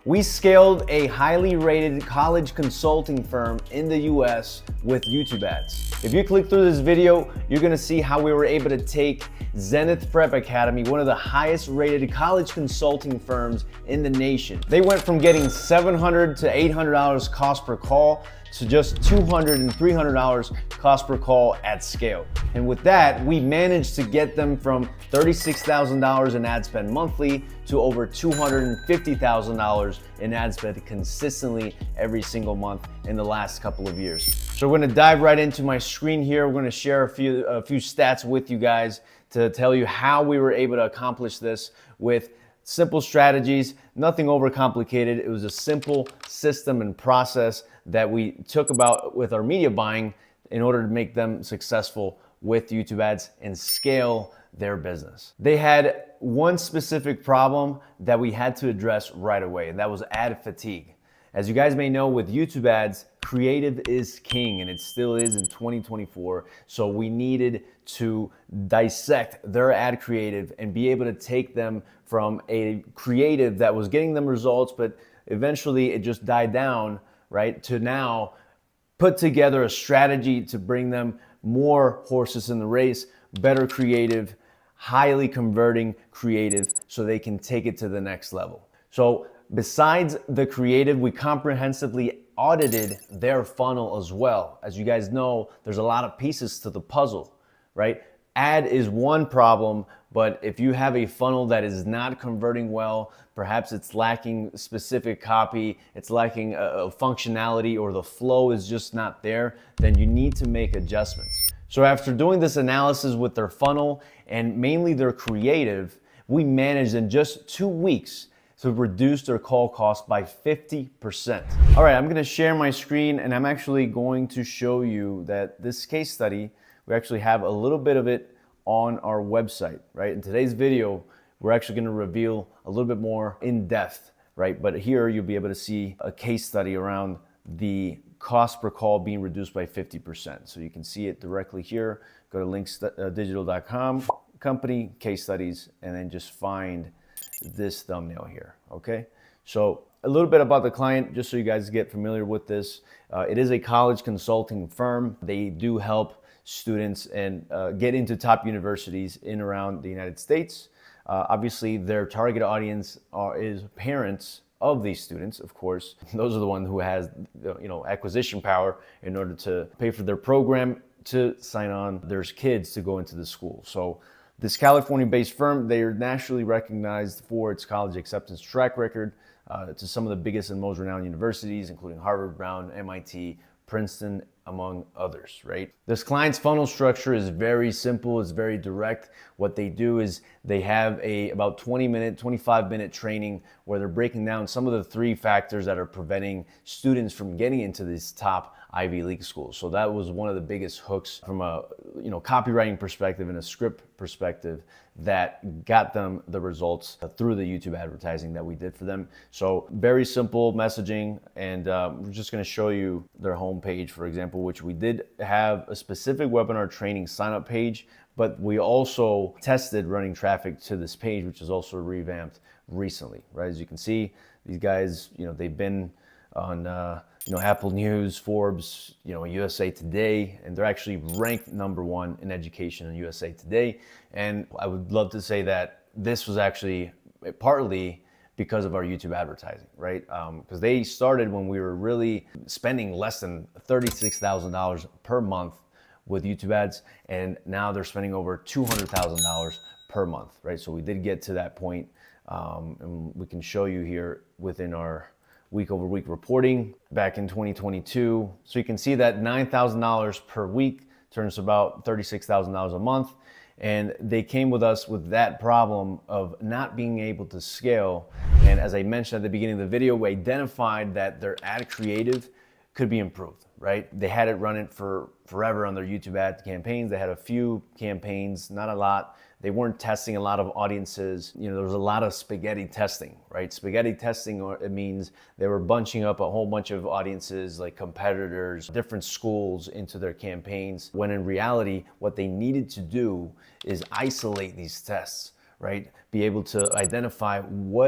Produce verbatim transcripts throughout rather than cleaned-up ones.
We scaled a highly rated college consulting firm in the U S with YouTube ads. If you click through this video, you're gonna see how we were able to take Zenith Prep Academy, one of the highest rated college consulting firms in the nation. They went from getting seven hundred to eight hundred dollars cost per call to just two hundred and three hundred dollars cost per call at scale. And with that, we managed to get them from thirty-six thousand dollars in ad spend monthly to over two hundred fifty thousand dollars in ad spend consistently every single month in the last couple of years. So we're gonna dive right into my screen here. We're gonna share a few, a few stats with you guys to tell you how we were able to accomplish this with simple strategies, nothing overcomplicated. It was a simple system and process that we took about with our media buying in order to make them successful with YouTube ads and scale their business. They had one specific problem that we had to address right away, and that was ad fatigue. As you guys may know, with YouTube ads, creative is king, and it still is in twenty twenty-four. So we needed to dissect their ad creative and be able to take them from a creative that was getting them results, but eventually it just died down, right? To now put together a strategy to bring them more horses in the race, better creative, highly converting creative, so they can take it to the next level. So besides the creative, we comprehensively audited their funnel as well. As you guys know, there's a lot of pieces to the puzzle, right? Ad is one problem, but if you have a funnel that is not converting well, perhaps it's lacking specific copy, it's lacking a, a functionality, or the flow is just not there, then you need to make adjustments. So after doing this analysis with their funnel and mainly their creative, we managed in just two weeks to reduce their call cost by fifty percent. All right, I'm gonna share my screen, and I'm actually going to show you that this case study, we actually have a little bit of it on our website, right? In today's video, we're actually gonna reveal a little bit more in depth, right? But here you'll be able to see a case study around the cost per call being reduced by fifty percent. So you can see it directly here. Go to links digital dot com, company, case studies, and then just find this thumbnail here, okay? So a little bit about the client, just so you guys get familiar with this. Uh, it is a college consulting firm. They do help students and uh, get into top universities in and around the United States. Uh, obviously, their target audience are, is parents of these students, of course. Those are the ones who has, you know, acquisition power in order to pay for their program to sign on their kids to go into the school. So this California-based firm, they are nationally recognized for its college acceptance track record uh, to some of the biggest and most renowned universities, including Harvard, Brown, M I T, Princeton, among others, right? This client's funnel structure is very simple, it's very direct. What they do is they have a about twenty minute, twenty-five minute training where they're breaking down some of the three factors that are preventing students from getting into these top Ivy League schools. So that was one of the biggest hooks from a you know copywriting perspective and a script perspective that got them the results through the YouTube advertising that we did for them. So very simple messaging, and um, we're just going to show you their homepage, for example, which we did have a specific webinar training sign up page, but we also tested running traffic to this page, which is also revamped recently, right? As you can see, these guys, you know, they've been on uh, you know, Apple News, Forbes, you know, U S A Today, and they're actually ranked number one in education in U S A Today. And I would love to say that this was actually partly because of our YouTube advertising, right? Because um, they started when we were really spending less than thirty-six thousand dollars per month with YouTube ads, and now they're spending over two hundred thousand dollars per month, right? So we did get to that point, um, and we can show you here within our week over week reporting back in twenty twenty-two. So you can see that nine thousand dollars per week turns to about thirty-six thousand dollars a month. And they came with us with that problem of not being able to scale. And as I mentioned at the beginning of the video, we identified that their ad creative could be improved, right? They had it running for forever on their YouTube ad campaigns. They had a few campaigns, not a lot. They weren't testing a lot of audiences. You know, there was a lot of spaghetti testing, right? Spaghetti testing, or it means they were bunching up a whole bunch of audiences like competitors, different schools into their campaigns, when in reality, what they needed to do is isolate these tests, right? Be able to identify what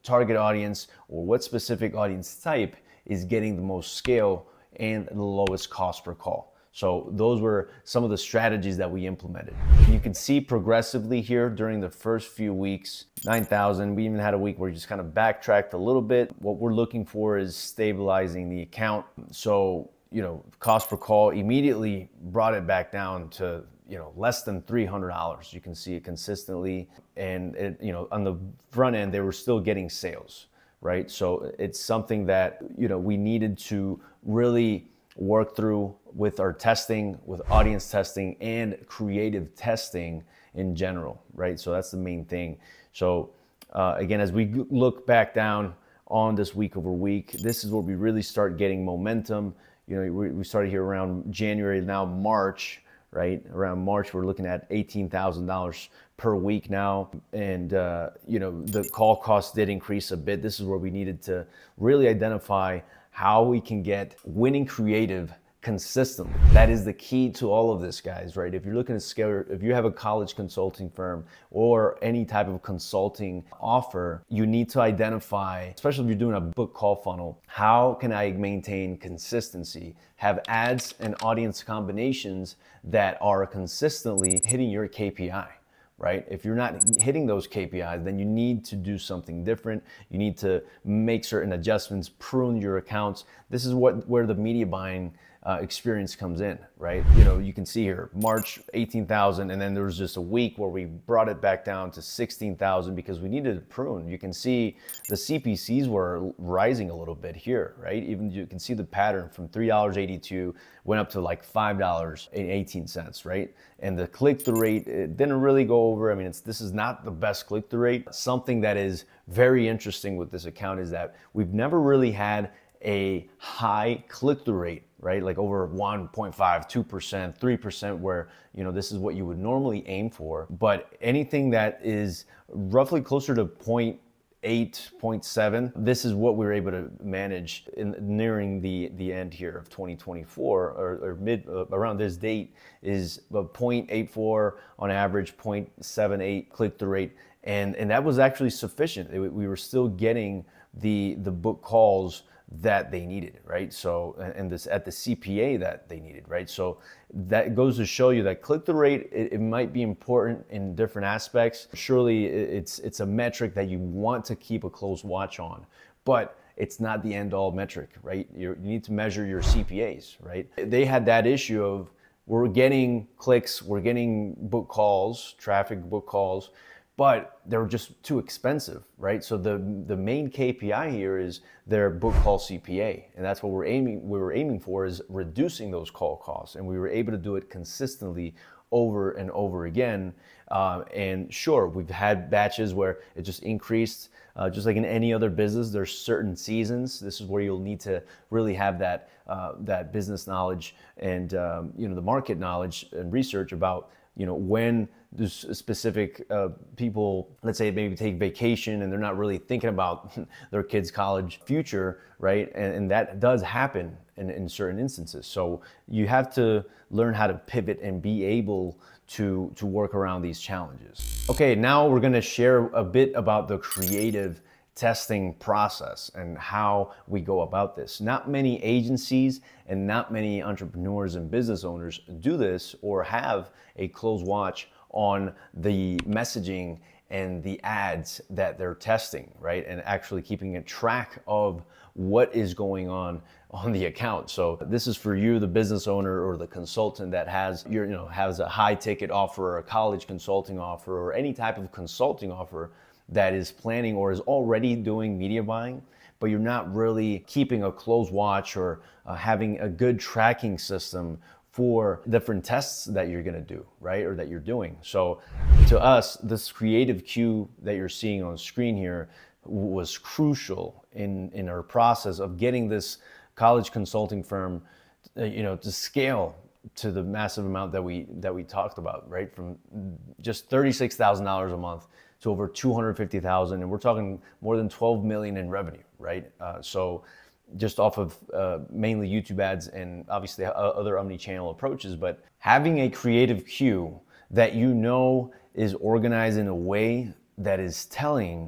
target audience or what specific audience type is getting the most scale and the lowest cost per call. So those were some of the strategies that we implemented. You can see progressively here during the first few weeks, nine thousand. We even had a week where we just kind of backtracked a little bit. What we're looking for is stabilizing the account. So, you know, cost per call immediately brought it back down to, you know, less than three hundred dollars. You can see it consistently. And, it, you know, on the front end, they were still getting sales, right? So it's something that, you know, we needed to really work through with our testing, with audience testing and creative testing in general, right? So that's the main thing. So uh, again, as we look back down on this week over week, this is where we really start getting momentum. You know, we, we started here around January, now March, right? Around March, we're looking at eighteen thousand dollars per week now. And, uh, you know, the call costs did increase a bit. This is where we needed to really identify how we can get winning creative consistently. That is the key to all of this, guys, right? If you're looking to scale, if you have a college consulting firm or any type of consulting offer, you need to identify, especially if you're doing a book call funnel, how can I maintain consistency, have ads and audience combinations that are consistently hitting your K P I. Right? If you're not hitting those K P Is, then you need to do something different. You need to make certain adjustments, prune your accounts. This is what where the media buying uh, experience comes in, right? You know, you can see here, March eighteen thousand, and then there was just a week where we brought it back down to sixteen thousand because we needed to prune. You can see the C P Cs were rising a little bit here, right? Even you can see the pattern from three dollars and eighty-two cents went up to like five dollars and eighteen cents, right? And the click-through rate, it didn't really go over. I mean, it's, this is not the best click-through rate. Something that is very interesting with this account is that we've never really had a high click-through rate, right? Like over one point five, two percent, three percent, where, you know, this is what you would normally aim for. But anything that is roughly closer to zero point eight, zero point seven, this is what we were able to manage in nearing the, the end here of twenty twenty-four, or, or mid, uh, around this date, is zero point eight four on average, zero point seven eight click-through rate. And, and that was actually sufficient. It, we were still getting the, the book calls that they needed, right? So, and this at the C P A that they needed, right? So that goes to show you that click-through rate, it, it might be important in different aspects. Surely it's, it's a metric that you want to keep a close watch on, but it's not the end all metric, right? You're, you need to measure your C P As, right? They had that issue of, we're getting clicks, we're getting book calls, traffic book calls, but they're just too expensive, right? So the the main K P I here is their book call C P A, and that's what we're aiming we were aiming for, is reducing those call costs, and we were able to do it consistently over and over again. Uh, and sure, we've had batches where it just increased, uh, just like in any other business. There's certain seasons. This is where you'll need to really have that uh, that business knowledge and um, you know, the market knowledge and research about, you know, when there's specific uh, people, let's say maybe take vacation and they're not really thinking about their kids' college future, right? And, and that does happen in, in certain instances. So you have to learn how to pivot and be able to, to work around these challenges. Okay, now we're gonna share a bit about the creative testing process and how we go about this. Not many agencies and not many entrepreneurs and business owners do this or have a close watch on the messaging and the ads that they're testing, right? And actually keeping a track of what is going on on the account. So this is for you, the business owner or the consultant that has your, you know, has a high ticket offer or a college consulting offer or any type of consulting offer that is planning or is already doing media buying, but you're not really keeping a close watch or uh, having a good tracking system for different tests that you're gonna do, right? Or that you're doing. So to us, this creative cue that you're seeing on screen here was crucial in, in our process of getting this college consulting firm, uh, you know, to scale to the massive amount that we, that we talked about, right? From just thirty-six thousand dollars a month to over two hundred fifty thousand, and we're talking more than twelve million in revenue, right? Uh, so just off of uh, mainly YouTube ads and obviously other omni-channel approaches, but having a creative cue that you know is organized in a way that is telling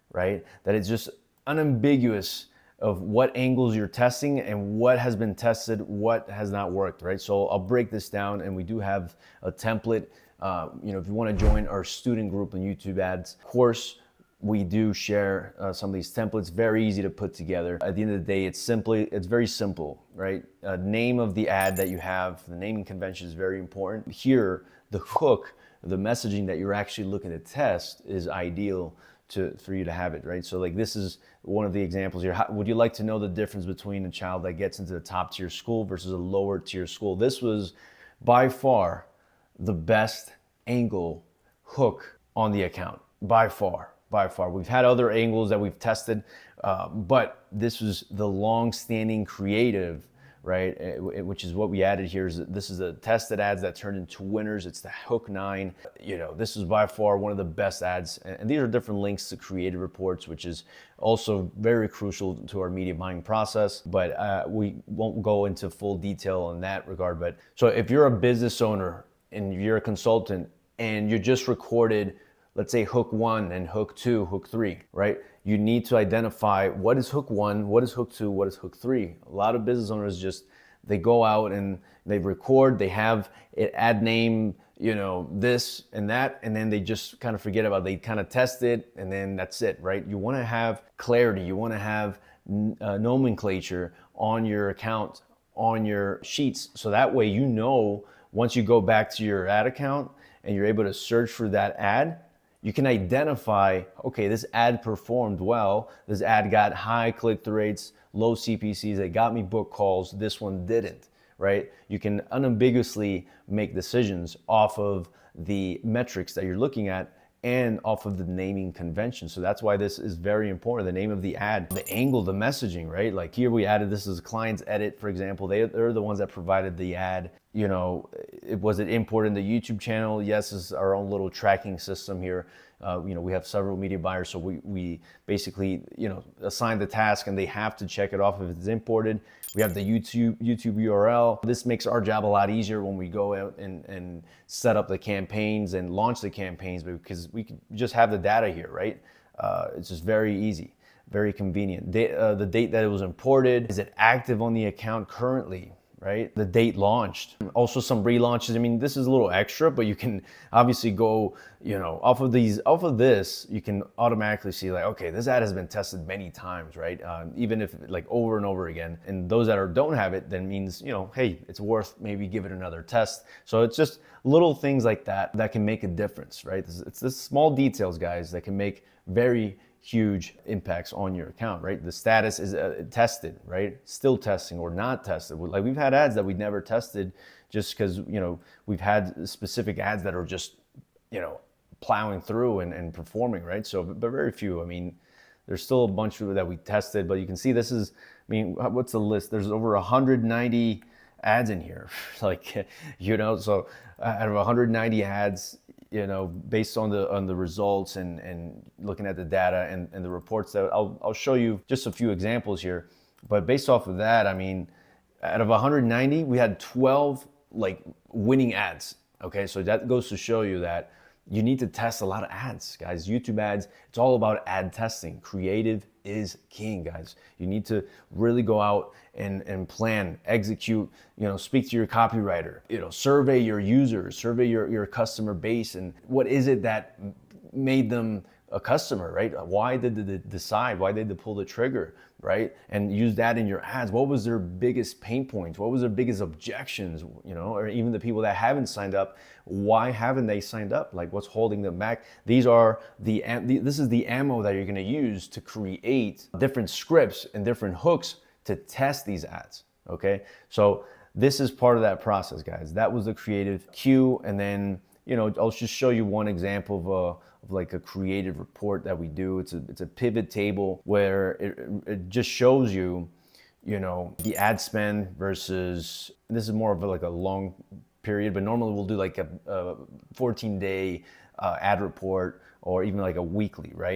right? That it's just unambiguous of what angles you're testing and what has been tested, what has not worked, right? So I'll break this down, and we do have a template. Uh, you know, if you want to join our student group in YouTube Ads course, we do share uh, some of these templates. Very easy to put together. At the end of the day, it's simply, it's very simple, right? Uh, name of the ad that you have, the naming convention is very important. Here, the hook, the messaging that you're actually looking to test is ideal to, for you to have it, right? So like this is one of the examples here. How, would you like to know the difference between a child that gets into the top tier school versus a lower tier school? This was by far the best angle hook on the account, by far. By far. We've had other angles that we've tested, uh, but this was the long-standing creative, right? It, it, which is what we added here. Is this is the tested ads that turned into winners. It's the Hook nine. You know, this is by far one of the best ads, and, and these are different links to creative reports, which is also very crucial to our media buying process. But uh, we won't go into full detail in that regard. But so if you're a business owner and you're a consultant and you just recorded, let's say hook one and hook two, hook three, right? You need to identify what is hook one, what is hook two, what is hook three. A lot of business owners just, they go out and they record, they have an ad name, you know, this and that, and then they just kind of forget about it. They kind of test it and then that's it, right? You want to have clarity, you want to have uh, nomenclature on your account, on your sheets, so that way you know once you go back to your ad account and you're able to search for that ad, you can identify, okay, this ad performed well, this ad got high click-through rates, low C P Cs, it got me book calls, this one didn't, right? You can unambiguously make decisions off of the metrics that you're looking at and off of the naming convention. So that's why this is very important. The name of the ad, the angle, the messaging, right? Like here we added, this is client's edit, for example. They, they're the ones that provided the ad. You know, it was it imported in the YouTube channel? Yes, it's our own little tracking system here. Uh, you know, we have several media buyers, so we, we basically, you know, assign the task and they have to check it off if it's imported. We have the YouTube YouTube U R L. This makes our job a lot easier when we go out and, and set up the campaigns and launch the campaigns, because we can just have the data here, right? Uh, it's just very easy, very convenient. Da uh, the date that it was imported, is it active on the account currently? Right? The date launched. Also some relaunches. I mean, this is a little extra, but you can obviously go, you know, off of these, off of this, you can automatically see like, okay, this ad has been tested many times, right? Um, even if like over and over again. And those that are, don't have it, then means, you know, hey, it's worth maybe give it another test. So it's just little things like that that can make a difference, right? It's, it's the small details, guys, that can make very huge impacts on your account, right? The status is uh, tested, right? Still testing or not tested. Like we've had ads that we've never tested just because, you know, we've had specific ads that are just, you know, plowing through and, and performing, right? So, but very few. I mean, there's still a bunch of that we tested, but you can see this is, I mean, what's the list? There's over one hundred ninety ads in here. Like, you know, so out of one hundred ninety ads, you know, based on the on the results and and looking at the data and, and the reports that I'll I'll show you just a few examples here. But based off of that, I mean, out of one hundred ninety, we had twelve like winning ads. Okay, so that goes to show you that you need to test a lot of ads, guys. YouTube ads, it's all about ad testing. Creative is king, guys. You need to really go out and, and plan, execute, you know, speak to your copywriter, you know, survey your users, survey your, your customer base, and what is it that made them a customer, right? Why did they decide? Why did they pull the trigger, right? And use that in your ads. What was their biggest pain points? What was their biggest objections, you know, or even the people that haven't signed up, why haven't they signed up? Like what's holding them back? These are the, this is the ammo that you're gonna use to create different scripts and different hooks to test these ads, okay? So this is part of that process, guys. That was the creative cue, and then, you know, I'll just show you one example of a, of like a creative report that we do. It's a, it's a pivot table where it, it just shows you, you know, the ad spend versus, this is more of a, like a long period, but normally we'll do like a, a fourteen day uh, ad report or even like a weekly, right?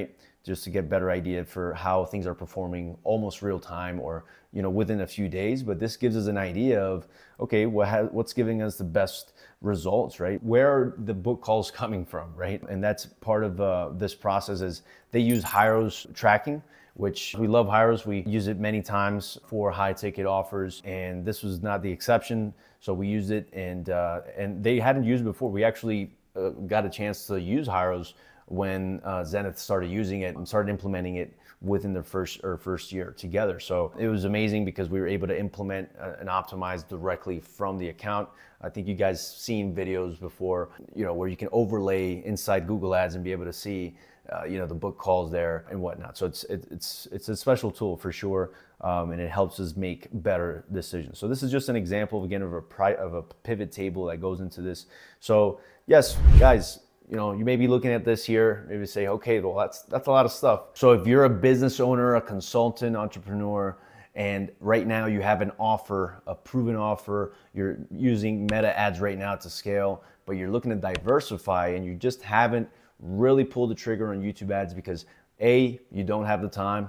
just to get better idea for how things are performing almost real time, or you know, within a few days. But this gives us an idea of, okay, what has, what's giving us the best results, right? Where are the book calls coming from, right? And that's part of uh, this process. Is they use Hyros tracking, which we love Hyros. We use it many times for high ticket offers, and this was not the exception. So we used it, and uh, and they hadn't used it before. We actually uh, got a chance to use Hyros when uh, Zenith started using it and started implementing it within their first or first year together. So it was amazing because we were able to implement uh, and optimize directly from the account. I think you guys seen videos before, you know, where you can overlay inside Google Ads and be able to see, uh, you know, the book calls there and whatnot. So it's it, it's it's a special tool for sure, um, and it helps us make better decisions. So this is just an example again of a pri of a pivot table that goes into this. So yes, guys. You know, you may be looking at this here, maybe say, okay, well, that's that's a lot of stuff. So if you're a business owner, a consultant, entrepreneur, and right now you have an offer, a proven offer, you're using Meta ads right now to scale, but you're looking to diversify and you just haven't really pulled the trigger on YouTube ads because A, you don't have the time,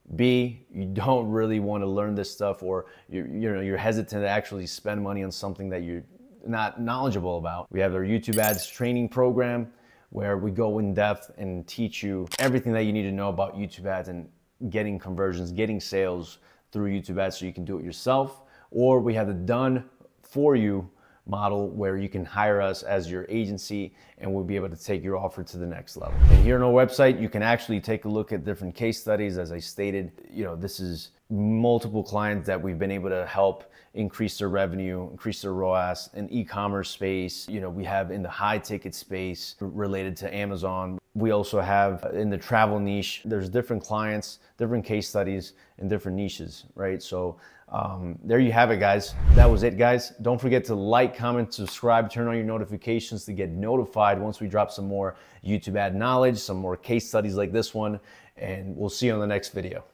B, you don't really want to learn this stuff, or you you know, you're hesitant to actually spend money on something that you not knowledgeable about. We have our YouTube ads training program where we go in depth and teach you everything that you need to know about YouTube ads and getting conversions, getting sales through YouTube ads so you can do it yourself. Or we have the done for you model where you can hire us as your agency and we'll be able to take your offer to the next level. And here on our website, you can actually take a look at different case studies. As I stated, you know, this is multiple clients that we've been able to help increase their revenue, increase their R O A S in e-commerce space. You know, we have in the high ticket space related to Amazon. We also have in the travel niche, there's different clients, different case studies in different niches, right? So um, there you have it, guys. That was it, guys. Don't forget to like, comment, subscribe, turn on your notifications to get notified once we drop some more YouTube ad knowledge, some more case studies like this one, and we'll see you on the next video.